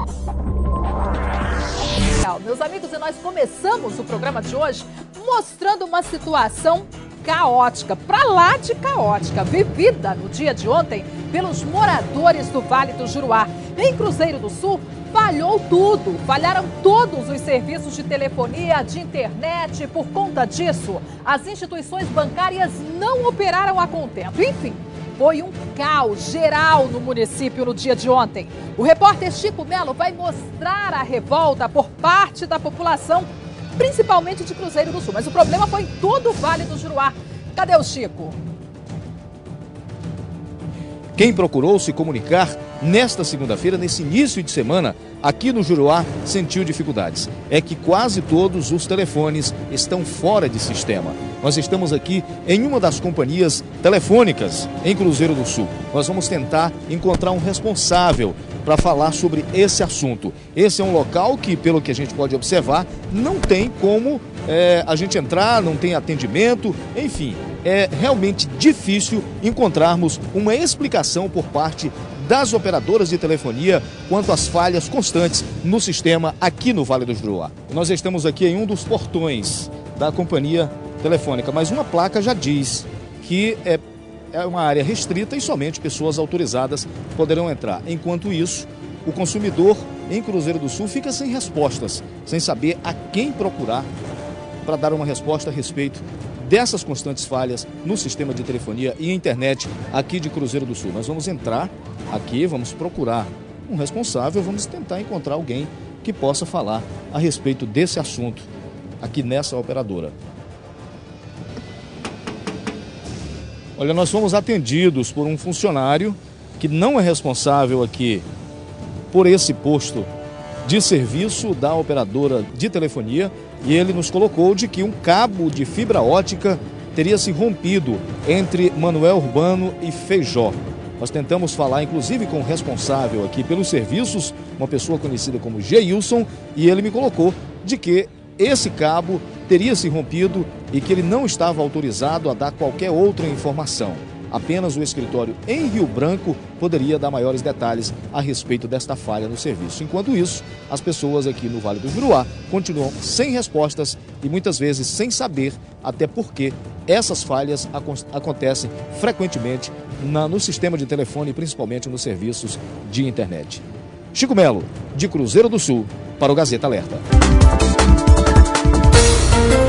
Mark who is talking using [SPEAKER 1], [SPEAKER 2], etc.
[SPEAKER 1] Meus amigos, e nós começamos o programa de hoje mostrando uma situação caótica, pra lá de caótica, vivida no dia de ontem pelos moradores do Vale do Juruá. Em Cruzeiro do Sul, falhou tudo, falharam todos os serviços de telefonia, de internet. Por conta disso, as instituições bancárias não operaram a contento. Enfim, foi um caos geral no município no dia de ontem. O repórter Chico Melo vai mostrar a revolta por parte da população, principalmente de Cruzeiro do Sul. Mas o problema foi em todo o Vale do Juruá. Cadê o Chico?
[SPEAKER 2] Quem procurou se comunicar nesta segunda-feira, nesse início de semana, aqui no Juruá, sentiu dificuldades. É que quase todos os telefones estão fora de sistema. Nós estamos aqui em uma das companhias telefônicas em Cruzeiro do Sul. Nós vamos tentar encontrar um responsável para falar sobre esse assunto. Esse é um local que, pelo que a gente pode observar, não tem como a gente entrar, não tem atendimento, enfim. É realmente difícil encontrarmos uma explicação por parte das operadoras de telefonia quanto às falhas constantes no sistema aqui no Vale do Juruá. Nós estamos aqui em um dos portões da companhia telefônica, mas uma placa já diz que é uma área restrita e somente pessoas autorizadas poderão entrar. Enquanto isso, o consumidor em Cruzeiro do Sul fica sem respostas, sem saber a quem procurar para dar uma resposta a respeito dessas constantes falhas no sistema de telefonia e internet aqui de Cruzeiro do Sul. Nós vamos entrar aqui, vamos procurar um responsável, vamos tentar encontrar alguém que possa falar a respeito desse assunto aqui nessa operadora. Olha, nós fomos atendidos por um funcionário que não é responsável aqui por esse posto de serviço da operadora de telefonia, e ele nos colocou de que um cabo de fibra ótica teria se rompido entre Manuel Urbano e Feijó. Nós tentamos falar, inclusive, com o responsável aqui pelos serviços, uma pessoa conhecida como Geilson, e ele me colocou de que esse cabo teria se rompido e que ele não estava autorizado a dar qualquer outra informação. Apenas o escritório em Rio Branco poderia dar maiores detalhes a respeito desta falha no serviço. Enquanto isso, as pessoas aqui no Vale do Juruá continuam sem respostas e muitas vezes sem saber até por que essas falhas acontecem frequentemente no sistema de telefone e principalmente nos serviços de internet. Chico Melo, de Cruzeiro do Sul, para o Gazeta Alerta.